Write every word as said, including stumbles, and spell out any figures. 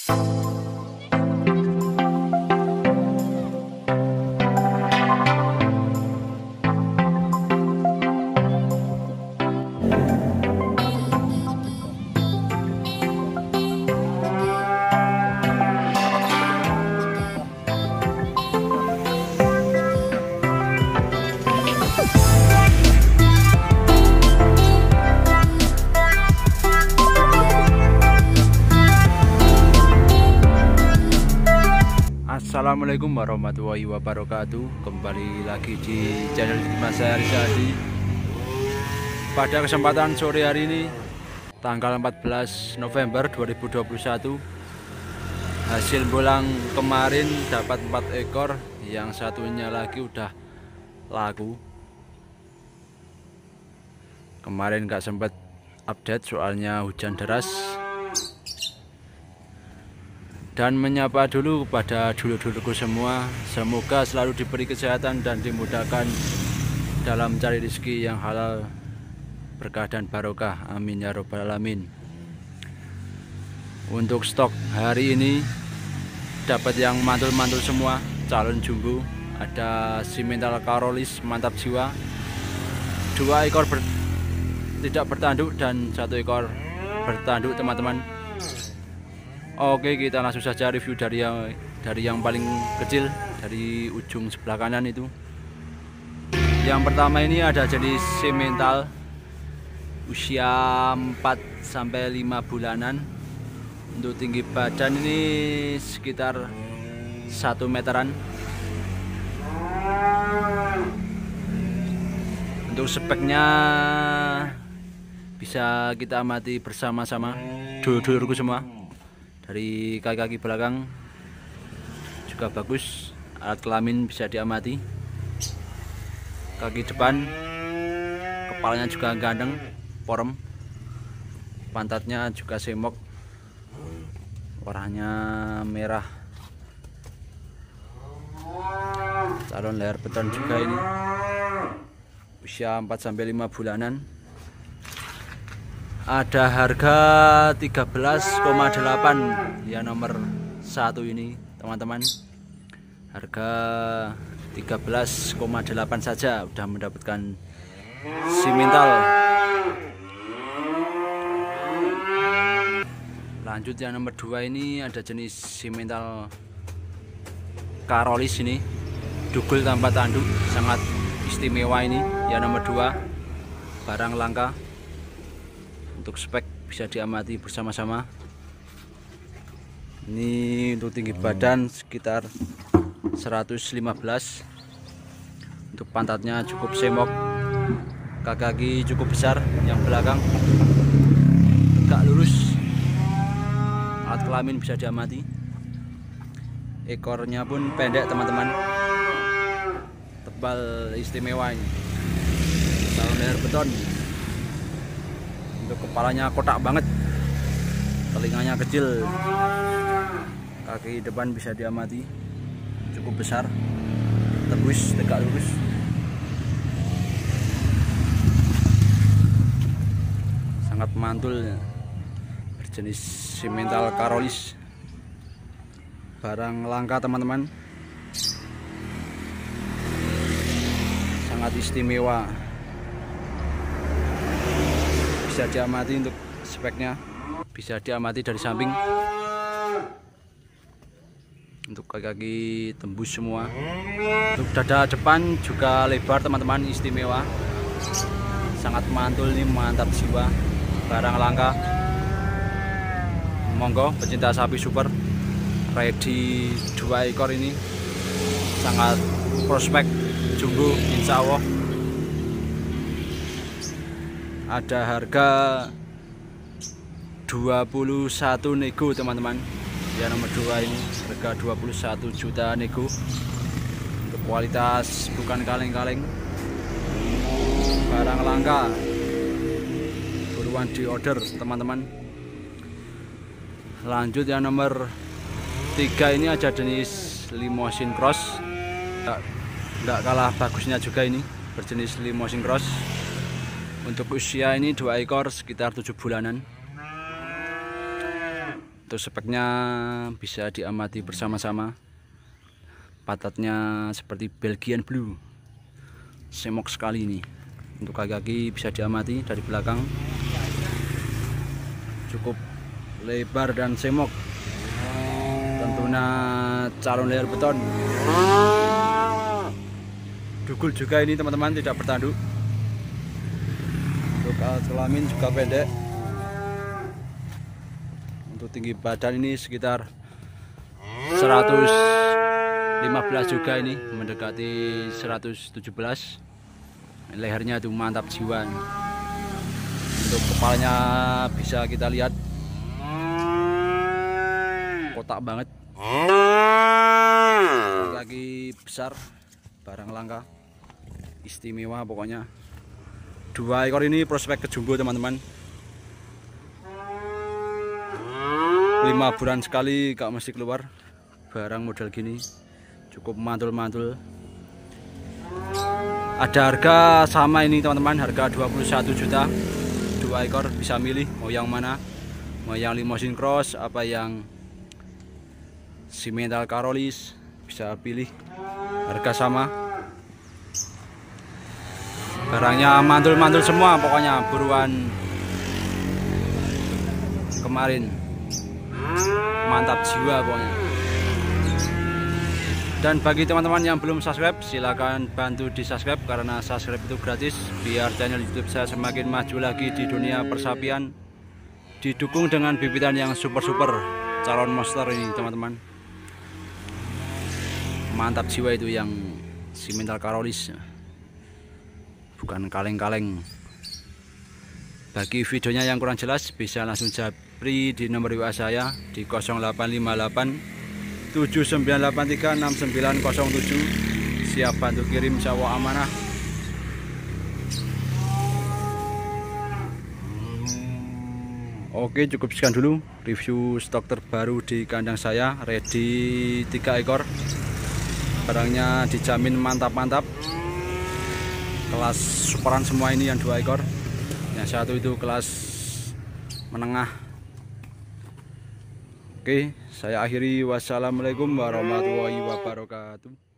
Assalamualaikum warahmatullahi wabarakatuh. Kembali lagi di channel Mas Arisadi. Pada kesempatan sore hari ini tanggal empat belas November dua ribu dua puluh satu, hasil bolang kemarin dapat empat ekor, yang satunya lagi udah laku. Kemarin nggak sempat update soalnya hujan deras. Dan menyapa dulu kepada dulur-dulurku semua, semoga selalu diberi kesehatan dan dimudahkan dalam mencari rezeki yang halal, berkah dan barokah, amin ya robbal alamin. Untuk stok hari ini dapat yang mantul-mantul semua, calon jumbo. Ada Simmental Karolis mantap jiwa, dua ekor ber, tidak bertanduk dan satu ekor bertanduk, teman-teman. Oke, kita langsung saja review dari yang dari yang paling kecil, dari ujung sebelah kanan itu. Yang pertama ini ada jenis Simmental, usia empat sampai lima bulanan. Untuk tinggi badan ini sekitar satu meteran. Untuk speknya bisa kita amati bersama-sama, dulur-dulurku semua. Dari kaki-kaki belakang juga bagus, alat kelamin bisa diamati. Kaki depan, kepalanya juga ganteng, porem. Pantatnya juga semok, warnanya merah. Calon leher beton juga ini, usia empat sampai lima bulanan. Ada harga tiga belas koma delapan ya, nomor satu ini, teman-teman. Harga tiga belas koma delapan saja udah mendapatkan Simmental. Lanjut yang nomor dua ini ada jenis Simmental Karolis ini, dugul tanpa tanduk, sangat istimewa ini ya, nomor dua, barang langka. Untuk spek bisa diamati bersama-sama. Ini untuk tinggi badan sekitar seratus lima belas. Untuk pantatnya cukup semok, kaki cukup besar, yang belakang tegak lurus. Alat kelamin bisa diamati. Ekornya pun pendek, teman-teman, tebal, istimewa ini. Calon leher beton. Untuk kepalanya kotak banget, telinganya kecil, kaki depan bisa diamati, cukup besar, tembus, tegak lurus. Sangat mantul, berjenis Simmental Karolis, barang langka, teman-teman, sangat istimewa. Bisa diamati untuk speknya, bisa diamati dari samping. Untuk kaki-kaki tembus semua. Untuk dada depan juga lebar, teman-teman, istimewa. Sangat mantul nih, mantap jiwa, barang langka. Monggo pecinta sapi super, ready dua ekor ini, sangat prospek jumbo, insya Allah. Ada harga dua puluh satu nego, teman-teman. Ya, nomor dua ini harga dua puluh satu juta nego. Untuk kualitas bukan kaleng-kaleng, barang langka, buruan di order, teman-teman. Lanjut yang nomor tiga ini ada jenis Limousin Cross. Nggak kalah bagusnya juga ini, berjenis Limousin Cross. Untuk usia ini dua ekor sekitar tujuh bulanan. Untuk speknya bisa diamati bersama-sama. Pantatnya seperti Belgian Blue, semok sekali ini. Untuk kaki-kaki bisa diamati dari belakang, cukup lebar dan semok. Tentunya calon layar beton. Dugul juga ini teman-teman, tidak bertanduk. Untuk alat kelamin juga pendek. Untuk tinggi badan ini sekitar seratus lima belas juga, ini mendekati seratus tujuh belas. Lehernya itu mantap jiwa. Untuk kepalanya bisa kita lihat, kotak banget. Kaki besar, barang langka, istimewa pokoknya. Dua ekor ini prospek ke jumbo teman-teman. Lima bulan sekali gak mesti keluar barang model gini, cukup mantul-mantul. Ada harga sama ini teman-teman, harga dua puluh satu juta. Dua ekor, bisa milih mau yang mana, mau yang limousine cross apa yang Simmental Carolis, bisa pilih. Harga sama, barangnya mantul-mantul semua pokoknya. Buruan kemarin, mantap jiwa pokoknya. Dan bagi teman-teman yang belum subscribe, silahkan bantu di subscribe, karena subscribe itu gratis, biar channel YouTube saya semakin maju lagi di dunia persapian. Didukung dengan bibitan yang super-super calon monster ini teman-teman. Mantap jiwa itu yang Simmental Carolis, bukan kaleng-kaleng. Bagi videonya yang kurang jelas bisa langsung japri di nomor W A saya di nol delapan lima delapan tujuh sembilan delapan tiga enam sembilan nol tujuh. Siap bantu kirim, insyaallah amanah. Oke, cukup sekian dulu review stok terbaru di kandang saya. Ready tiga ekor, barangnya dijamin mantap-mantap. Kelas superan semua ini yang dua ekor. Yang satu itu kelas menengah. Oke, saya akhiri. Wassalamualaikum warahmatullahi wabarakatuh.